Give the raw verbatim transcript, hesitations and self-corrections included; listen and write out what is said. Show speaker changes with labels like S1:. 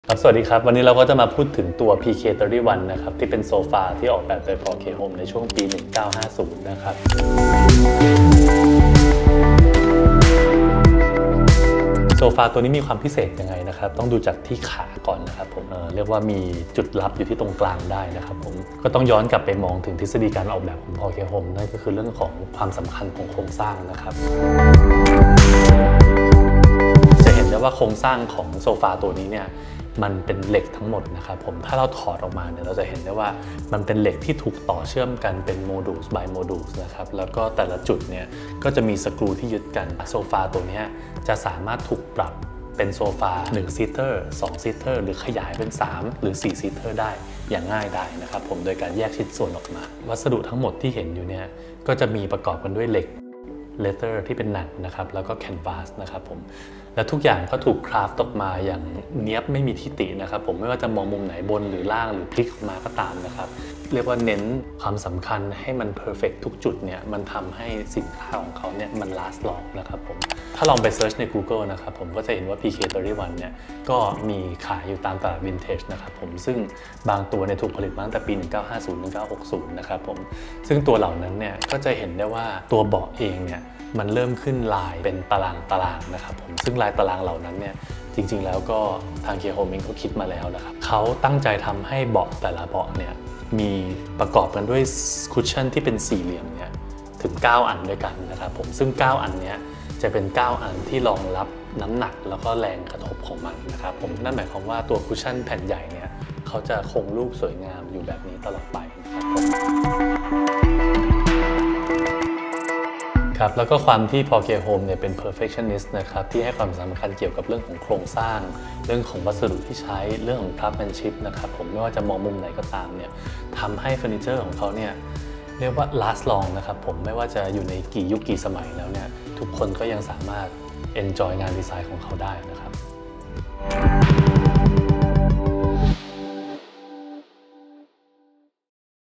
S1: ครับสวัสดีครับวันนี้เราก็จะมาพูดถึงตัว พี เค สามสิบเอ็ด นะครับที่เป็นโซฟาที่ออกแบบโดย พอล เค Home ในช่วงปี หนึ่งเก้าห้าศูนย์ นะครับโซฟาตัวนี้มีความพิเศษยังไงนะครับต้องดูจากที่ขาก่อนนะครับผม เ, เรียกว่ามีจุดลับอยู่ที่ตรงกลางได้นะครับผมก็ต้องย้อนกลับไปมองถึงทฤษฎีการออกแบบของ พอล เค Home นั่นก็คือเรื่องของความสำคัญของโครงสร้างนะครับจะเห็นได้ว่าโครงสร้างของโซฟาตัวนี้เนี่ยมันเป็นเหล็กทั้งหมดนะครับผมถ้าเราถอดออกมาเนี่ยเราจะเห็นได้ว่ามันเป็นเหล็กที่ถูกต่อเชื่อมกันเป็นโมดูล by โมดูลนะครับแล้วก็แต่ละจุดเนี่ยก็จะมีสกรูที่ยึดกันโซฟาตัวนี้จะสามารถถูกปรับเป็นโซฟาหนึ่งซีเตอร์สองซีเตอร์หรือขยายเป็นสามหรือสี่ซีเตอร์ได้อย่างง่ายได้นะครับผมโดยการแยกชิ้นส่วนออกมาวัสดุทั้งหมดที่เห็นอยู่เนี่ยก็จะมีประกอบกันด้วยเหล็กเลเทอร์ที่เป็นหนังนะครับแล้วก็แคนวาสนะครับผมและทุกอย่างก็ถูกคราฟต์ออกมาอย่างเนี๊ยบไม่มีทิฏฐินะครับผมไม่ว่าจะมองมุมไหนบนหรือล่างหรือพลิกออกมาก็ตามนะครับเรียกว่าเน้นความสำคัญให้มันเพอร์เฟกต์ทุกจุดเนี่ยมันทำให้สินค้าของเขาเนี่ยมัน last long นะครับผมถ้าลองไปเซิร์ชใน Google นะครับผมก็จะเห็นว่า พี เค สามสิบเอ็ด เนี่ยก็มีขายอยู่ตามตลาดวินเทจนะครับผมซึ่งบางตัวเนี่ยถูกผลิตมาตั้งแต่ปี หนึ่งเก้าห้าศูนย์ ถึง หนึ่งเก้าหกศูนย์ นะครับผมซึ่งตัวเหล่านั้นเนี่ยก็จะเห็นได้ว่าตัวเบาะเองเนี่ยมันเริ่มขึ้นลายเป็นตารางตารางนะครับผมซึ่งลายตารางเหล่านั้นเนี่ยจริงๆแล้วก็ทาง เค โฮม เองเขาคิดมาแล้วนะครับเขาตั้งใจทำให้เบาะแต่ละเบาะเนี่ยมีประกอบกันด้วยคุชชั่นที่เป็นสี่เหลี่ยมเนี่ยถึงเก้าอันด้วยกันนะครับผมซึ่งเก้าอันเนี้ยจะเป็นเก้าอันที่รองรับน้ำหนักแล้วก็แรงกระทบของมันนะครับผมนั่นหมายความว่าตัวคุชชั่นแผ่นใหญ่เนี่ยเขาจะคงรูปสวยงามอยู่แบบนี้ตลอดไปนะครับผมครับแล้วก็ความที่ พอล เค Home เนี่ยเป็น perfectionist นะครับที่ให้ความสำคัญเกี่ยวกับเรื่องของโครงสร้างเรื่องของวัสดุที่ใช้เรื่องของ craftsmanship นะครับผมไม่ว่าจะมองมุมไหนก็ตามเนี่ยทำให้เฟอร์นิเจอร์ของเขาเนี่ยเรียกว่า last long นะครับผมไม่ว่าจะอยู่ในกี่ยุคกี่สมัยแล้วเนี่ยทุกคนก็ยังสามารถ enjoy งานดีไซน์ของเขาได้นะครับ